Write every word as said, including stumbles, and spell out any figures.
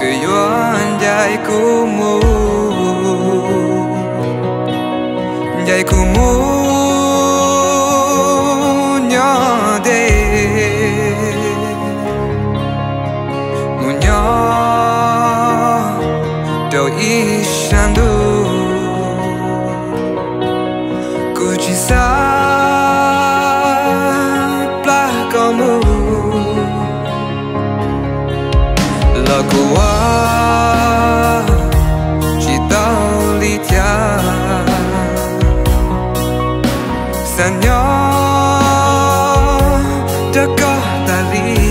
yuan jai kumu jai kumu nya de mu nya do ishandu kuchi sa pla kamu la kuwa chỉ tao li tia san nhỏ đã có ta li